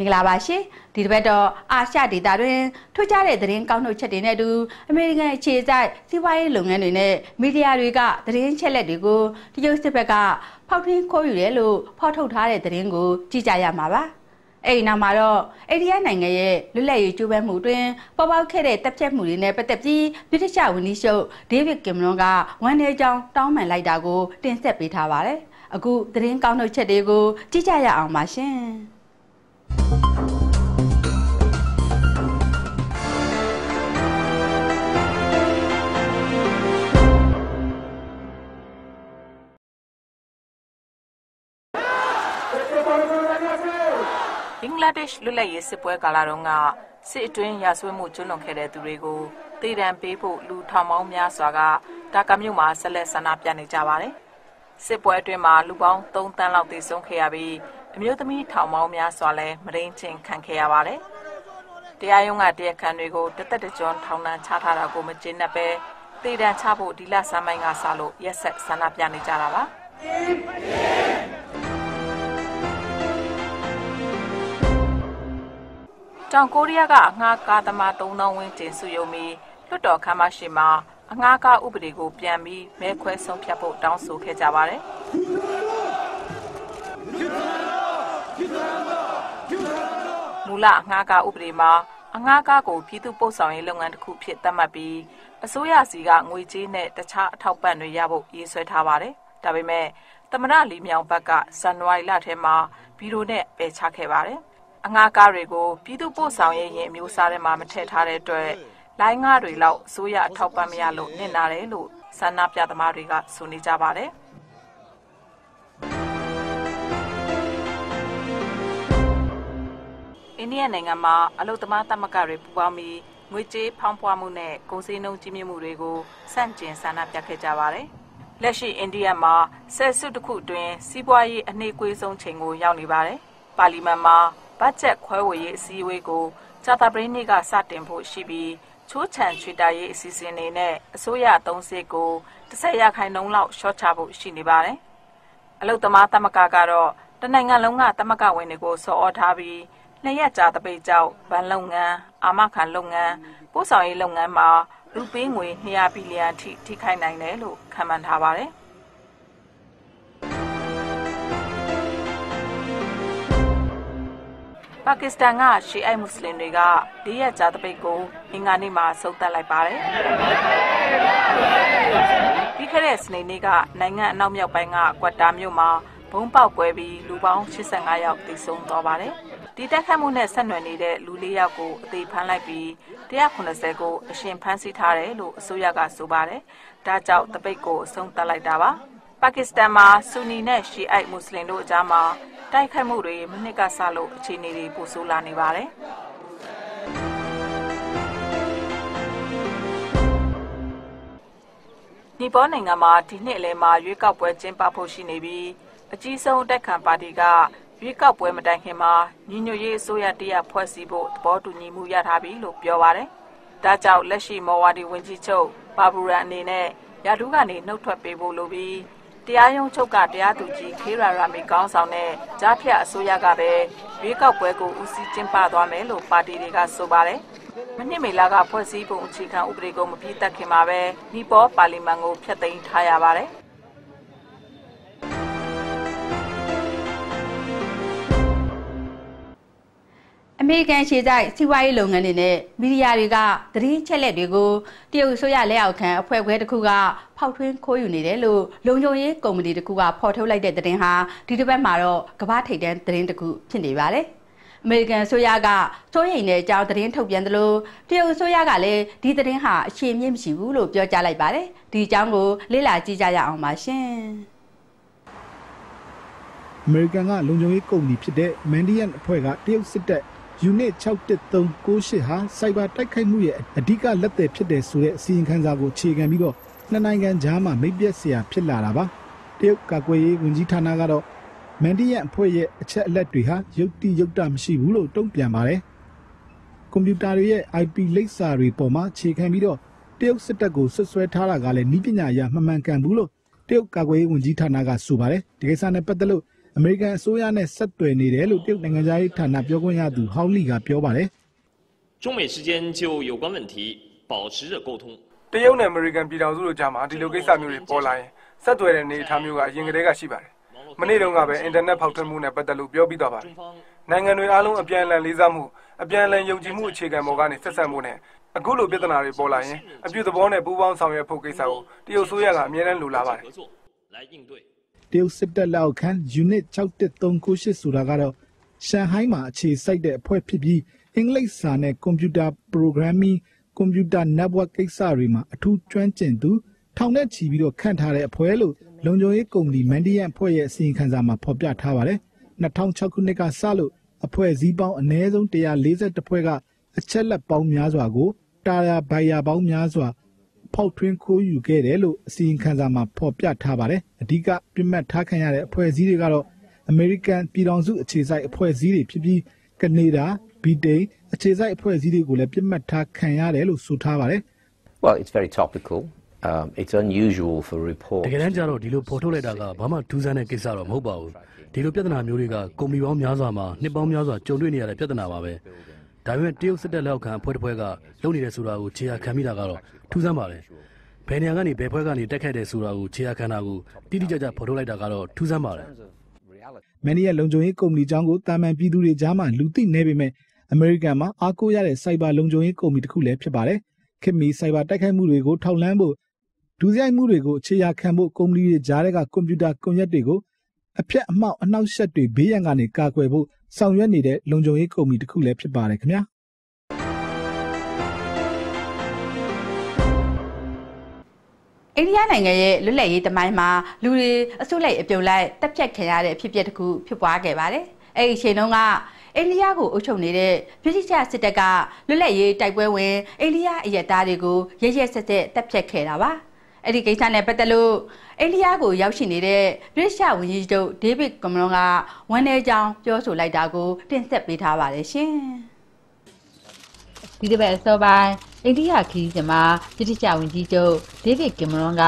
င်္ဂလာပါရှင်ဒီတစ်ပတ်တော့အာရှဒေသတွင်ထူးခြားတဲ့သတင်းကောင်းနှုတ်ချက်တွေနဲ့အတူအမေရိကန်အခြေစိုက်စီးပွားရေးလုပ်ငန်းတွေနဲ့မီဒီယာတွေကသတင်းချက်လက်တွေကိုတရုတ်စစ်ဘက်ကဖောက်ထွင်းခိုးယူတယ်လို့ဖော်ထုတ်ထားတဲ့သတင်းကိုကြည့်ကြရမှာပါအဲ့ဒီနောက်မှာတော့အိန္ဒိယနိုင်ငံရဲ့လွတ်လပ်ရေးကြိုးပမ်းမှုတွင်ပေါ်ပေါက်ခဲ့တဲ့တပ်ဖြတ်မှုတွေနဲ့ပတ်သက်ပြီးဗြိတိရှဝန်ကြီးချုပ်ဒေးဗစ်ကင်မရွန်ကဝန်ထဲကြောင်းတောင်းပန်လိုက်တာကိုတင်ဆက်ပေးထားပါတယ်အခုသတင်းကောင်းနှုတ်ချက်တွေကိုကြည့်ကြရအောင်ပါရှင်ဘင်္ဂလားဒေ့ရှ်လွတ်လပ်ရေးစစ်ပွဲကာလတုန်းကစစ်အတွင်းရာဇဝတ်မှုကျူးလွန်ခဲ့တဲ့သူတွေကိုတေတံပေးဖို့လူထောင်ပေါင်းများစွာကဒါကာမြို့မှာဆက်လက်ဆန္ဒပြနေကြပါတယ်။စစ်ပွဲအတွင်းမှာလူပေါင်း3 သန်းလောက်သေဆုံးခဲ့ရပြီးအမျိုးသမီးထောင်ပေါင်းများစွာလည်းမရင်းချင်းခံခဲ့ရပါတယ်။တရားရုံးကတရားခံတွေကိုတသက်တကြွထောင်ဒဏ်ချထားတာကိုမကျေနပ်ပဲတေတံချဖို့ဒီလဆန်းပိုင်းကစလို့ရက်ဆက်ဆန္ဒပြနေကြတာပါ။တောင်ကိုရီးယားကအငှားကားသမား3000ဝန်းကျင်စုယုံပြီးလွှတ်တော်ခမ်းမရှိမှာအငှားကားဥပဒေကိုပြန်ပြီးမဲခွဲဆုံးဖြတ်ဖို့တောင်းဆိုခဲ့ကြပါတယ်။မူလအငှားကားဥပဒေမှာအငှားကားကိုပြည်သူ့ပို့ဆောင်ရေးလုပ်ငန်းတစ်ခုဖြစ်သတ်မှတ်ပြီးအစိုးရစီကငွေကြေးနဲ့တခြားအထောက်ပံ့တွေရဖို့ရေးဆွဲထားပါတယ်။ဒါပေမဲ့သမ္မတလီမြောင်ဘက်ကဇန်နဝါရီလထဲမှာဗီဒီယိုနဲ့ပယ်ချခဲ့ပါတယ်။အငှားကားတွေကိုပြည်သူ့ပို့ဆောင်ရေးရင်အမျိုးအစားထဲမှာမထည့်ထားတဲ့အတွက်လိုင်းငါးတွေလောက်အစိုးရအထောက်ပံ့မရလို့နစ်နာတယ်လို့ဆန္ဒပြသမားတွေကဆိုနေကြပါတယ်။အိန္ဒိယနိုင်ငံမှာအလုပ်သမားသမဂ္ဂတွေပူးပေါင်းပြီးငွေကြေးဖောင်းဖွားမှုနဲ့ကုန်စည်နှုန်းကြီးမြင့်မှုတွေကိုဆန့်ကျင်ဆန္ဒပြခဲ့ကြပါတယ်။လက်ရှိအိန္ဒိယမှာဆယ်စုတစ်ခုအတွင်းစီးပွားရေးအနှေးကွေးဆုံးချိန်ကိုရောက်နေပါတယ်။ပါလီမန်မှာဘတ်ဂျက်ခွဲဝေရေးအစည်းအဝေးကိုကြာသပတေးနေ့ကစတင်ဖို့ရှိပြီးချိုးချံချွေတာရေးအစီအစဉ်တွေနဲ့အစိုးရအသုံးစရိတ်ကို10%လောက်ရှော့ချဖို့ရှိနေပါတယ်။အလုပ်သမားသမဂ္ဂကတော့တနိုင်ငံလုံးကသမဂ္ဂဝင်တွေကိုဆော်ဩထားပြီး2 ရက်ကြာတပိတ်ကြောက်ဗန်လုပ်ငန်းအာမခံလုပ်ငန်းပို့ဆောင်ရေးလုပ်ငန်းမှာလူပေးငွေ200ဘီလီယံထိခိုက်နိုင်တယ်လို့ခန့်မှန်းထားပါတယ်။ပါကစ္စတန်ကရှီအိုက်မွတ်စလင်တွေက4 ရက်ကြာတပိတ်ကိုအင်္ဂါနေ့မှာဆုံးသက်လိုက်ပါတယ်။ပြီးခဲ့တဲ့စနေနေ့ကနိုင်ငံအနောက်မြောက်ပိုင်းကကွတ်တာမြို့မှာဘုံပေါက်ကွဲပြီးလူပေါင်း85ယောက်သေဆုံးသွားပါတယ်။ဒီတိုက်ခိုက်မှုနဲ့ဆက်နွယ်နေတဲ့လူ4ယောက်ကိုအသေးဖမ်းလိုက်ပြီး190ကိုအရှင်ဖမ်းဆီးထားတယ်လို့အစိုးရကဆိုပါတယ်။ဒါကြောင့်တပိတ်ကိုအဆုံးသတ်လိုက်တာပါ။ပါကစ္စတန်မှာဆူနီနဲ့ရှီအိုက်မွတ်စလင်တို့အကြားမှာတိုက်ခိုက်မှုတွေမိနစ်ကစလို့အခြေအနေတွေပိုဆိုးလာနေပါတယ်။နီပေါနိုင်ငံမှာဒီနှစ်အလယ်မှာရွေးကောက်ပွဲကျင်းပဖို့ရှိနေပြီးအကြီးဆုံးအတိုက်ခံပါတီကရွေးကောက်ပွဲမတိုင်ခင်မှာညီညွတ်ရေးအစိုးရတရဖွဲ့စည်းဖို့သဘောတူညီမှုရထားပြီလို့ပြောပါတယ်။ဒါကြောင့်လက်ရှိမော်ဝါဒီဝန်ကြီးချုပ်ဘာဘူရန်အနေနဲ့ရာထူးကနေနှုတ်ထွက်ပေးဖို့လိုပြီးတရားရုံးချုပ်ကတရားသူကြီးခေရာရာမီကောင်းဆောင်တဲ့ကြားဖြတ်အစိုးရကပဲရွေးကောက်ပွဲကိုဦးစီးကျင်းပသွားမယ်လို့ပါတီတွေကဆိုပါတယ်။မနှစ်မေလကဖွဲ့စည်းပုံအခြေခံဥပဒေကိုမပြည့်တက်ခင်မှာပဲနီပေါပါလီမန်ကိုဖျက်သိမ်းထားရပါတယ်။အမေရိကန်ခြေစိုက်စီးပွားရေးလုပ်ငန်းတွေနဲ့မီဒီယာတွေကသတင်းချက်လက်တွေကိုတရုတ်အစိုးရလက်အောက်ခံအဖွဲ့အစည်းတစ်ခုကဖောက်ထွင်းခိုးယူနေတယ်လို့လုံခြုံရေးကုမ္ပဏီတစ်ခုကဖော်ထုတ်လိုက်တဲ့သတင်းဟာဒီတစ်ပတ်မှာတော့ကမ္ဘာထိပ်တန်းသတင်းတစ်ခုဖြစ်နေပါတယ်။အမေရိကန်အစိုးရကစိုးရိမ်တဲ့အကြောင်းသတင်းထုတ်ပြန်သလိုတရုတ်အစိုးရကလည်းဒီသတင်းဟာအခြေအမြစ်မရှိဘူးလို့ပြောကြားလိုက်ပါတယ်။ဒီအကြောင်းကိုလေ့လာကြည့်ကြရအောင်ပါရှင်။အမေရိကန်ကလုံခြုံရေးကုမ္ပဏီဖြစ်တဲ့ Mandiant အဖွဲ့ကတရုတ်စစ်တပ်Unit 61398ဟာစိုက်ဘာတိုက်ခိုက်မှုရဲ့အဓိကလက်သည်ဖြစ်တဲ့ဆိုတဲ့အစီရင်ခံစာကိုအခြေခံပြီးတော့နှစ်နိုင်ငံကြားမှာမိတ်ပြက်စရာဖြစ်လာတာပါတရုတ်ကာကွယ်ရေးဝန်ကြီးဌာနကတော့မန်ဒီယန်အဖွဲ့ရဲ့အချက်အလက်တွေဟာယုတ်တိယုတ်တမရှိဘူးလို့တုံ့ပြန်ပါတယ်ကွန်ပျူတာတွေရဲ့ IP လိပ်စာတွေပေါ်မှာအခြေခံပြီးတော့တရုတ်စစ်တပ်ကိုဆွဆွဲထားတာကလည်းနည်းပညာအရမမှန်ကန်ဘူးလို့တရုတ်ကာကွယ်ရေးဝန်ကြီးဌာနကဆိုပါတယ်ဒီကိစ္စနဲ့ပတ်သက်လို့အမေရိကန်အစိုးရနဲ့ဆက်သွယ်နေတယ်လို့တရုတ်နိုင်ငံသားရေးဌာနပြောခွင့်ရသူဟောင်းလီကပြောပါတယ်中美之间就有关问题保持着沟通တရုတ်နဲ့အမေရိကန်ပြည်ထောင်စုတို့ကြားမှာဒီလိုကိစ္စမျိုးတွေပေါ်လာရင်ဆက်သွယ်တဲ့အနေအထားမျိုးကအရင်ကတည်းကရှိပါတယ်မနေ့တုန်းကပဲအင်တာနက်ဖောက်ထွက်မှုနဲ့ပတ်သက်လို့ပြောပြီးသွားပါတယ်နိုင်ငံတွေအားလုံးအပြန်အလှန်လေးစားမှုအပြန်အလှန်ယုံကြည်မှုအခြေခံပေါ်ကနေဆက်ဆက်မှုနဲ့အခုလိုပြဿနာတွေပေါ်လာရင်အပြုသဘောနဲ့ပူးပေါင်းဆောင်ရွက်ဖို့ကိစ္စကိုတရုတ်ဆိုရကအမြဲတမ်းလိုလားပါတယ်တရုတ်စစ်တပ်လက်အောက်ခံ Unit 61398ဆိုတာကတော့ရှန်ဟိုင်းမှာအခြေစိုက်တဲ့အဖွဲ့ဖြစ်ပြီးအင်္ဂလိပ်စာနဲ့ကွန်ပျူတာ programming ကွန်ပျူတာ network ကိစ္စတွေမှာအထူးကျွမ်းကျင်သူထောင်နဲ့ချီပြီးတော့ခန့်ထားတဲ့အဖွဲ့လို့လုံခြုံရေးကုမ္ပဏီ Mandiant အဖွဲ့ရဲ့အစီရင်ခံစာမှာဖော်ပြထားပါတယ်2006ခုနှစ်ကစလို့အဖွဲ့အစည်းပေါင်းအနည်းဆုံး140ဖွဲ့ကအချက်လက်ပေါင်းများစွာကိုတာယာဘိုင်ယာပေါင်းများစွာဖောက်ထွင်းခိုးယူခဲ့တယ်လို့အစီရင်ခံစာမှာဖော်ပြထားပါတယ်အဓိကပြစ်မှတ်ထားခံရတဲ့အဖွဲ့အစည်းတွေကတော့အမေရိကန်ပြည်ထောင်စုအခြေစိုက်အဖွဲ့အစည်းတွေဖြစ်ပြီးကနေဒါဗြိတိန်အခြေစိုက်အဖွဲ့အစည်းတွေကိုလည်းပြစ်မှတ်ထားခံရတယ်လို့ဆိုထားပါတယ် Well, it's very topical. It's unusual for report. တကယ်တမ်းကျတော့ဒီလိုပေါ်ထုတ်လိုက်တာကဘာမှထူးဆန်းတဲ့ကိစ္စတော့မဟုတ်ပါဘူးဒီလိုပြဿနာမျိုးတွေကကုမ္ပဏီပေါင်းများစွာမှာနှစ်ပေါင်းများစွာကြုံတွေ့နေရတဲ့ပြဿနာပါပဲဒါပေမဲ့တရုတ်စစ်တပ်လက်အောက်ခံအဖွဲ့တစ်ဖွဲ့ကလုပ်နေတဲ့ဆိုတာကိုခြေရာခံမိတာကတော့ထူးဆန်းပါတယ်ဘယ်နေရာကနေဘယ်ဖွဲ့ကနေတက်ခတ်တဲ့ဆိုတာကိုခြေရာခံတာကိုတိတိကျကျပေါ်ထုတ်လိုက်တာကတော့ထူးဆန်းပါတယ်မန်နီရဲ့လုံခြုံရေးကုမ္ပဏီကြောင်းကိုတာမန်ပြည်သူတွေကြားမှာလူသိနေပေမဲ့အမေရိကန်မှာအားကိုးရတဲ့စိုက်ဘာလုံခြုံရေးကုမ္ပဏီတစ်ခုလည်းဖြစ်ပါတယ်ခင်မီစိုက်ဘာတိုက်ခိုက်မှုတွေကိုထောက်လှမ်းဖို့ဒုစရိုက်မှုတွေကိုအခြေရာခံဖို့ကုမ္ပဏီတွေကြားတဲ့ကကွန်ပျူတာကွန်ရက်တွေကိုအဖြတ်အမှောက်အနှောက်အယှက်တွေဘေးရန်ကနေကာကွယ်ဖို့ဆောင်ရွက်နေတဲ့လုံခြုံရေးကုမ္ပဏီတစ်ခုလည်းဖြစ်ပါတယ်ခင်ဗျာအိန္ဒိယနိုင်ငံရဲ့လွတ်လပ်ရေးတမိုင်းမှာလူတွေအစုလိုက်အပြုံလိုက်တပ်ဖြတ်ခံရတဲ့အဖြစ်အပျက်တစ်ခုဖြစ်ပွားခဲ့ပါတယ်။အဲဒီအချိန်တုန်းကအိန္ဒိယကိုအုပ်ချုပ်နေတဲ့ဗြိတိရှစစ်တပ်ကလွတ်လပ်ရေးတိုက်ပွဲဝင်အိန္ဒိယအရက်သားတွေကိုရဲရဲစက်စက်တပ်ဖြတ်ခဲ့တာပါ။အဲ့ဒီကိစ္စနဲ့ပတ်သက်လို့အိန္ဒိယကိုရောက်ရှိနေတဲ့ဗြိတိရှဝန်ကြီးချုပ်ဒေးဗစ်ကမရွန်ကဝန်내ကြောင်းပြောဆိုလိုက်တာကိုတင်ဆက်ပေးထားပါတယ်ရှင်။ဒီတစ်ပတ်အစောပိုင်းအိန္ဒိယခီးစဉ်မှာဗြိတိရှဝန်ကြီးချုပ်ဒေးဗစ်ကင်မရွန်က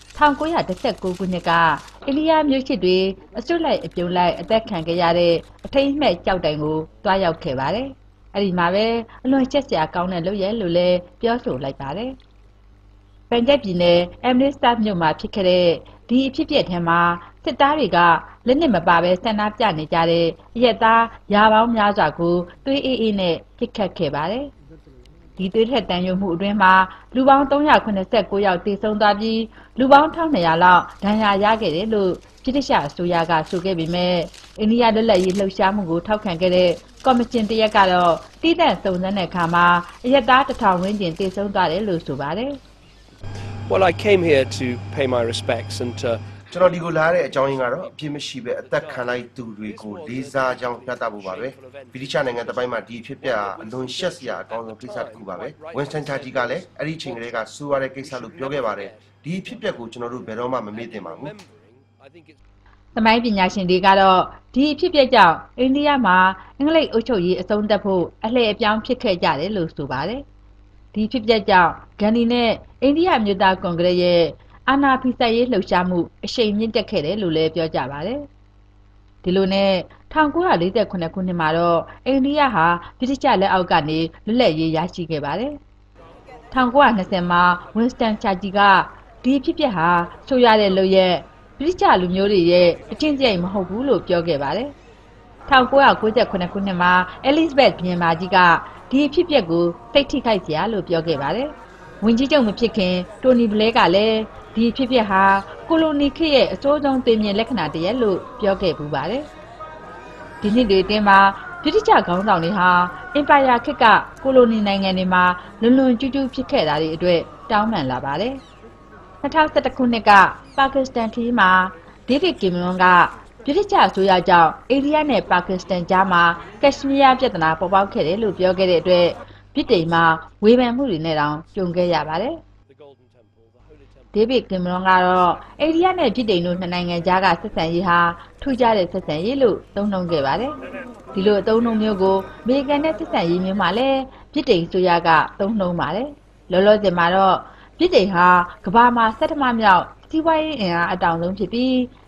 1919ခုနှစ်ကအိန္ဒိယမြို့ရှိတွေအစွတ်လိုက်အပြုံလိုက်အသက်ခံခဲ့ရတဲ့အထိမ်းအမှတ်ကြောက်တိုင်ကိုတွားရောက်ခဲ့ပါတယ်။အဲဒီမှာပဲအလွန်ချက်စရာကောင်းတဲ့လုပ်ရဲလို့လည်းပြောဆိုလိုက်ပါတယ်။ပန်ဂျပ်ပြည်နယ်အမ်မစ်စတာမြို့မှာဖြစ်ခဲ့တဲ့ဒီအဖြစ်အပျက်ထဲမှာစစ်သားတွေကလက်နက်မပါဘဲဆန္ဒပြနေကြတဲ့အရက်သားရာပေါင်းများစွာကိုသွေးအေးနဲ့ပစ်ခတ်ခဲ့ပါတယ်။ဒီသွေးထက်တန်ရုံမှုအတွင်းမှာလူပေါင်း389ယောက်သေဆုံးသွားပြီးလူပေါင်း1200လောက်ဒဏ်ရာရခဲ့တယ်လို့ဗြိတိရှအစိုးရကဆိုခဲ့ပေမဲ့အိန္ဒိယလွတ်လပ်ရေးလှုပ်ရှားမှုကိုထောက်ခံခဲ့တဲ့ကော်မရှင်တရက်ကတော့တိကျစုံစမ်းတဲ့အခါမှာအရက်သား1000ဝန်းကျင်သေဆုံးသွားတယ်လို့ဆိုပါတယ်။ Well, I came here to pay my respects and ကျွန်တော်ဒီကိုလာတဲ့အကြောင်းရင်းကတော့အပြစ်မရှိပဲအသက်ခံလိုက်သူတွေကိုလေးစားကြောင်းပြသဖို့ပါပဲဗြိတိရှနိုင်ငံတပိုင်းမှာဒီဖြစ်ပျက်အလွန်ရှက်စရာအကောင်းဆုံးကိစ္စတစ်ခုပါပဲဝင်းစတန်ချာဂျီကလည်းအဲ့ဒီချိန်ကလေးကစူရတဲ့ကိစ္စလို့ပြောခဲ့ပါတယ်ဒီဖြစ်ပျက်ကိုကျွန်တော်တို့ဘယ်တော့မှမမေ့သင့်ပါဘူးသမိုင်းပညာရှင်တွေကတော့ဒီအဖြစ်အပျက်ကြောင့်အိန္ဒိယမှာအင်္ဂလိပ်အုပ်ချုပ်ရေးအဆုံးသတ်ဖို့အလှည့်အပြောင်းဖြစ်ခဲ့ကြတယ်လို့ဆိုပါတယ်ဒီဖြစ်ပျက်ကြောင့်ဂန္ဒီနဲ့အိန္ဒိယမြို့သားကွန်ဂရက်ရဲ့အာဏာဖီဆန်ရေးလှုပ်ရှားမှုအရှိန်မြင့်တက်ခဲ့တယ်လို့လည်းပြောကြပါတယ်။ဒီလိုနဲ့1948ခုနှစ်မှာတော့အိန္ဒိယဟာဗြိတိရှလက်အောက်ကနေလွတ်လပ်ရေးရရှိခဲ့ပါတယ်။1920မှာဝင်းစတန်ချာဂျီကဒီဖြစ်ပျက်ဟာဆိုရတဲ့လုပ်ရက်ဗြိတိရှလူမျိုးတွေရဲ့အထင်ကြီးမဟုတ်ဘူးလို့ပြောခဲ့ပါတယ်။1998ခုနှစ်မှာအဲလိဇဘက်ဘုရင်မကြီးကဒီဖြစ်ပျက်ကိုသိထိခိုက်စရာလို့ပြောခဲ့ပါတယ်။ဝန်ကြီးချုပ်မဖြစ်ခင်တိုနီဘလဲကလည်းဒီဖြစ်ပျက်ဟာကိုလိုနီခေတ်ရဲ့အစိုးဆုံးသိမြင်လက္ခဏာတရက်လို့ပြောခဲ့ပူပါတယ်။ဒီနှစ်တွေအတွင်းမှာဗြိတိရှခေါင်းဆောင်တွေဟာအင်ပါယာခေတ်ကကိုလိုနီနိုင်ငံတွေမှာလွန်ကျူးဖြစ်ခဲ့တာတွေအတွက်တောင်းပန်လာပါတယ်။2011ခုနှစ်ကပါကစ္စတန်ခီးမှာဒေးဗစ်ကင်မရွန်ကဗြိတိရှအစိုးရကြောင့်အိန္ဒိယနဲ့ပါကစ္စတန်ကြားမှာကက်ရှမီးယားပြည်ထနာပေါ်ပေါက်ခဲ့တယ်လို့ပြောခဲ့တဲ့အတွက်ဗြိတိန်မှာဝေဖန်မှုတွေနဲ့တောင်ကြုံခဲ့ရပါတယ်။ဒေးဗစ်ကင်မရွန်ကတော့အိန္ဒိယနဲ့ဗြိတိန်တို့နှစ်နိုင်ငံကြားကဆက်ဆံရေးဟာထူးခြားတဲ့ဆက်ဆံရေးလို့သုံးနှုန်းခဲ့ပါတယ်။ဒီလိုအသုံးအနှုန်းမျိုးကိုအမေရိကန်နဲ့ဆက်ဆံရေးမျိုးမှာလည်းဗြိတိန်ဆိုရကသုံးနှုန်းပါတယ်။လောလောဆယ်မှာတော့ဗြိတိန်ဟာကမ္ဘာမှာ17မြောက်စီးပွားရေးအင်အားအတောင်ဆုံးဖြစ်ပြီး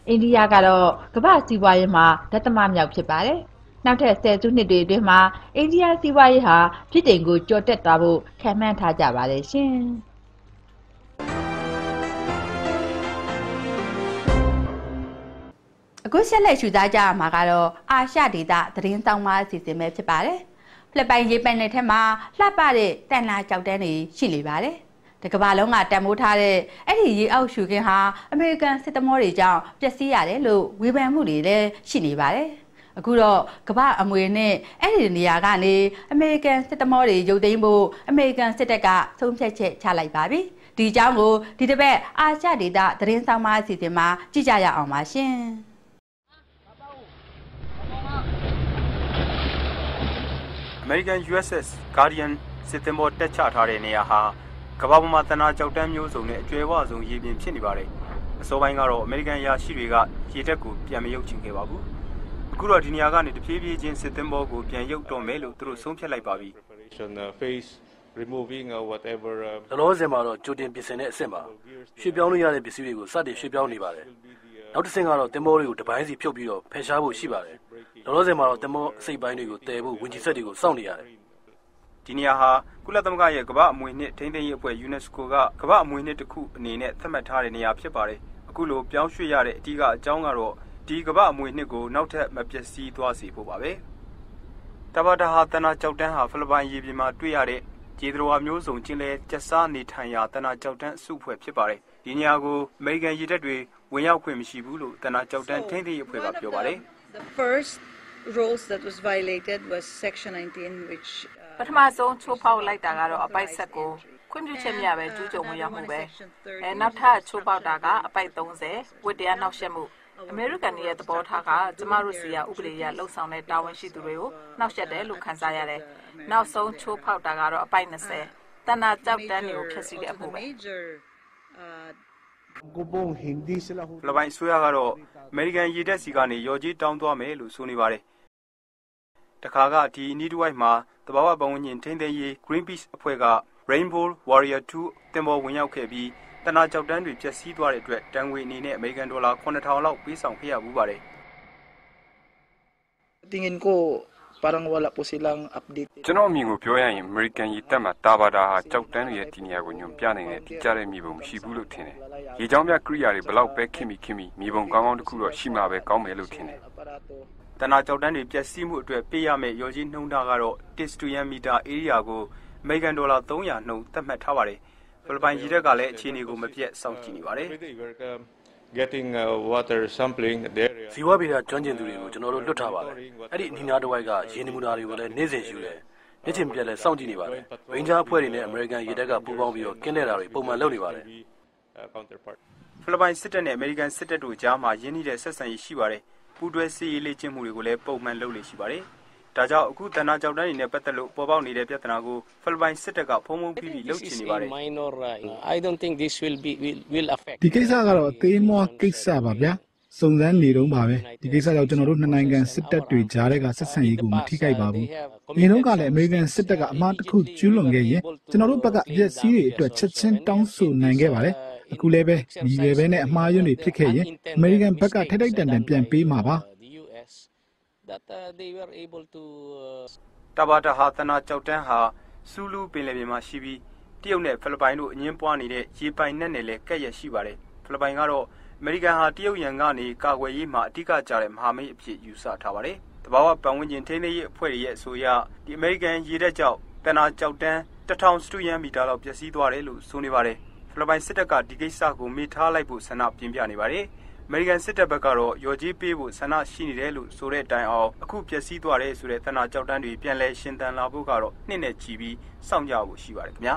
အိန္ဒိယကတော့ကမ္ဘာစီးပွားရေးမှာဒသမမြောက်ဖြစ်ပါတယ်နောက်ထပ်10စုနှစ်တွေအတွင်းမှာအိန္ဒိယစီးပွားရေးဟာပြည်တိမ်ကိုကျော်တက်သွားဖို့ခံမှန်းထားကြပါတယ်ရှင်အခုဆက်လက်ရှုသားကြရမှာကတော့အာရှဒေသသတင်းဆောင်မအစီအစဉ်ပဲဖြစ်ပါတယ်ဖိလစ်ပိုင်ရေပန်နယ်ထဲမှာလှပတဲ့တန်လာကြောက်တန်းတွေရှိနေပါတယ်တကဘာလုံးကတန်မိုးထားတဲ့အဲ့ဒီရေအောက်ရှုခင်းဟာအမေရိကန်စစ်သမောတွေကြောင့်ပျက်စီးရတယ်လို့ဝေဖန်မှုတွေလည်းရှိနေပါတယ်အခုတော့ကမ္ဘာအမွေနဲ့အဲ့ဒီနေရာကနေအမေရိကန်စစ်သမောတွေရုပ်သိမ်းဖို့အမေရိကန်စစ်တပ်ကဆုံးဖြတ်ချက်ချလိုက်ပါပြီဒီအကြောင်းကိုဒီတစ်ပတ်အာရှဒေသသတင်းဆောင်မအစီအစဉ်မှာကြည့်ကြရအောင်ပါရှင်အမေရိကန် USS Guardian စစ်သင်္ဘောတက်ချထားတဲ့နေရာဟာကမ္ဘာပေါ်မှာတနာကြောက်တန်းမျိုးစုံနဲ့အကျွဲဝဆုံးရေပြင်ဖြစ်နေပါတယ်အစောပိုင်းကတော့အမေရိကန်ယာရှိတွေကရေတပ်ကိုပြန်မရုပ်ချင်ခဲ့ပါဘူးအခုတော့ဒီနေရာကနေတဖြည်းဖြည်းချင်းစစ်သင်္ဘောကိုပြန်ရုပ်တော့မယ်လို့သူတို့ဆုံးဖြတ်လိုက်ပါပြီလောလောဆယ်မှာတော့ကြိုတင်ပြင်ဆင်တဲ့အဆင့်ပါရွှေ့ပြောင်းလို့ရတဲ့ပစ္စည်းတွေကိုစတင်ရွှေ့ပြောင်းနေပါတယ်နောက်တစ်ဆင့်ကတော့သင်္ဘောတွေကိုတပိုင်းစီဖြုတ်ပြီးတော့ဖယ်ရှားဖို့ရှိပါတယ်လောလောဆယ်မှာတော့သင်္ဘောအစိပ်ပိုင်းတွေကိုတည်ဖို့ဝင်ကြီးဆက်တွေကိုစောင့်နေရတယ်ဒီနေရာဟာကုလသမဂ္ဂရဲ့ကမ္ဘာအမွေအနှစ်ထိန်းသိမ်းရေးအဖွဲ့ UNESCO ကကမ္ဘာအမွေအနှစ်တစ်ခုအနေနဲ့သတ်မှတ်ထားတဲ့နေရာဖြစ်ပါတယ်အခုလိုပြောင်းရွှေ့ရတဲ့အဓိကအကြောင်းကတော့ဒီကမ္ဘာအမွေအနှစ်ကိုနောက်ထပ်မပျက်စီးသွားစေဖို့ပါပဲတဘာတာဟာတနာကြောက်တန်းဟာဖိလစ်ပိုင်ရေပြင်မှာတွေ့ရတဲ့ကျေးသတော်မျိုးစုံချင်းလဲကျက်စားနေထိုင်ရာတနာကြောက်တန်းအစုအဖွဲ့ဖြစ်ပါတယ်ဒီနေရာကိုအမေရိကန်ရေတပ်တွေဝင်ရောက်ခွင့်မရှိဘူးလို့တနာကြောက်တန်းထိန်းသိမ်းရေးအဖွဲ့ကပြောပါတယ် The first rules that was violated was section 19 which ပထမဆုံးချိုးဖောက်လိုက်တာကတော့အပိုက်ဆက်ကိုခွင့်ပြုချက်မြပဲကျူးကျော်ဝင်ရောက်မှုပဲနောက်ထပ်ချိုးဖောက်တာကအပိုက်30ဝတ္တရားနှောက်ယှက်မှုအမေရိကန်ရဲ့သဘောထားကကျမတို့စီကဥပဒေအရလှုပ်ဆောင်တဲ့တာဝန်ရှိသူတွေကိုနှောက်ယှက်တယ်လို့ခန်းစားရတယ်နောက်ဆုံးချိုးဖောက်တာကတော့အပိုက်20တဏ္ဍာကြောက်တန်းတွေကိုဖျက်ဆီးတဲ့အမှုပဲဖိလစ်ပိုင်အစိုးရကတော့အမေရိကန်ရေတပ်စီကနေရော်ကြီးတောင်းသွားမယ်လို့ဆိုနေပါတယ်တခါကဒီအနီးတစ်ဝိုက်မှာတဘာဝပတ်ဝန်းကျင်ထိန်းသိမ်းရေး Greenpeace အဖွဲ့က Rainbow Warrior 2 တင်ပေါ်ဝင်ရောက်ခဲ့ပြီးတနာကြောက်တန်းတွေပျက်စီးသွားတဲ့အတွက်တန်ငွေအနေနဲ့အမေရိကန်ဒေါ်လာ 9,000 လောက်ပေးဆောင်ခဲ့ရဘူးပါတယ် Tingin ko parang wala po silang update ကျွန်တော်အမြင်ကိုပြောရရင်အမေရိကန်ရေတပ်မှာတာဘာတာဟာကြောက်တန်းတွေရဲ့ဒီနေရာကိုညွန်ပြနိုင်တဲ့တိကျတဲ့မြေပုံမရှိဘူးလို့ထင်တယ်။ရေကြောင်းပြကိရိယာတွေဘလောက်ပဲခင်မိမြေပုံကောင်းကောင်းတစ်ခုတော့ရှိမှာပဲကောင်းမယ်လို့ထင်တယ်။တနာကြောက်တန်းတွေပျက်စီးမှုအတွက်ပေးရမယ့်ရော်ကြီးနှုံးထားကတော့1 square meter area ကိုအမေရိကန်ဒေါ်လာ300နှုန်းသတ်မှတ်ထားပါတယ်။ဖိလစ်ပိုင်ရေတပ်ကလည်းအခြေအနေကိုမပြတ်စောင့်ကြည့်နေပါတယ်။ getting water sampling there ဇီဝဗေဒကျွမ်းကျင်သူတွေကိုကျွန်တော်တို့လွတ်ထားပါတယ်အဲ့ဒီအနီးနားတစ်ဝိုက်ကရေနမူနာတွေကိုလည်းနေ့စဉ်ယူတယ်နေ့ချင်းပြက်လဲစောင့်ကြည့်နေပါတယ်ရင်းဂျာအဖွဲ့တွေနဲ့အမေရိကန်ရေတပ်ကပူးပေါင်းပြီးတော့ကင်းတဲ့တာတွေပုံမှန်လုပ်နေပါတယ်ဖိလစ်ပိုင်စစ်တပ်နဲ့အမေရိကန်စစ်တပ်တို့ကြားမှာရင်းနှီးတဲ့ဆက်ဆံရေးရှိပါတယ်ပူးတွဲစစ်ရေးလေ့ကျင့်မှုတွေကိုလည်းပုံမှန်လုပ်လေ့ရှိပါတယ်ဒါကြောင့်အခုတနာကြောက်တန်းတွေနဲ့ပတ်သက်လို့ပေါ်ပေါက်နေတဲ့ပြဿနာကိုဖိလစ်ပိုင်စစ်တပ်ကဖုံးဖုံးပြီးလုပ်ချင်နေပါတယ် I don't think this will affect ဒီကိစ္စကတော့အသေးမွှားကိစ္စပါဗျာစုံစမ်းနေတော့ပါပဲဒီကိစ္စကြောင့်ကျွန်တော်တို့နှစ်နိုင်ငံစစ်တပ်တွေကြားတဲ့ကဆက်ဆံရေးကိုမထိခိုက်ပါဘူးအရင်တော့ကလည်းအမေရိကန်စစ်တပ်ကအမှားတစ်ခုကျူးလွန်ခဲ့ရင်ကျွန်တော်တို့ဘက်ကအရက်စီးတွေအတွက်ချက်ချင်းတောင်းဆိုနိုင်ခဲ့ပါတယ်အခုလည်းပဲဒီလေပဲနဲ့အမှားယွင်းတွေဖြစ်ခဲ့ရင်အမေရိကန်ဘက်ကထိုက်ထိုက်တန်တန်ပြန်ပေးမှာပါ that they were able to တဘာတာဟာတနာကြောက်တန်းဟာစူလူပင်လယ်ပြင်မှာရှိပြီးတရုတ်နဲ့ဖိလစ်ပိုင်တို့အငင်းပွားနေတဲ့ရေပိုင်နက်နဲ့လည်းကပ်ရရှိပါတယ်ဖိလစ်ပိုင်ကတော့အမေရိကန်ဟာတရုတ်ရန်ကနေကာကွယ်ရေးမှာအဓိကကျတဲ့မဟာမိတ်အဖြစ်ယူဆထားပါတယ်တဘာဝပတ်ဝန်းကျင်ထိန်းသိမ်းရေးအဖွဲ့ရဲ့အဆိုအရဒီအမေရိကန်ရေတပ်ကြောင့်တနာကြောက်တန်း1000 စတုရန်းမီတာလောက်ပျက်စီးသွားတယ်လို့ဆိုနေပါတယ်ဖိလစ်ပိုင်စစ်တပ်ကဒီကိစ္စကိုမေ့ထားလိုက်ဖို့ဆန္ဒပြင်းပြနေပါတယ်အမေရိကန်စစ်တပ်ဘက်ကတော့ရော်ကြီးပေးဖို့ဆန္ဒရှိနေတယ်လို့ဆိုတဲ့အတိုင်းအောင်အခုပျက်စီးသွားတယ်ဆိုတဲ့တနာကြောက်တန်းတွေပြန်လဲရှင်သန်လာဖို့ကတော့နှစ်နဲ့ချီပြီးစောင့်ကြဖို့ရှိပါတယ်ခင်ဗျာ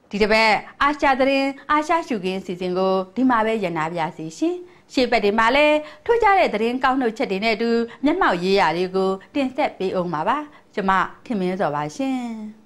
ဒီတစ်ပတ်အာရှသတင်းအာရှရှုခင်းစီစဉ်ကိုဒီမှာပဲရနာပြစီရှင်ရှေ့ဘက်ဒီမှာလဲထွေးကြတဲ့သတင်းကောက်နှုတ်ချက်တွေနဲ့အတူမျက်မှောက်ရေးရာတွေကိုတင်ဆက်ပေးအောင်ပါပါကျွန်မထင်မင်းစောပါရှင်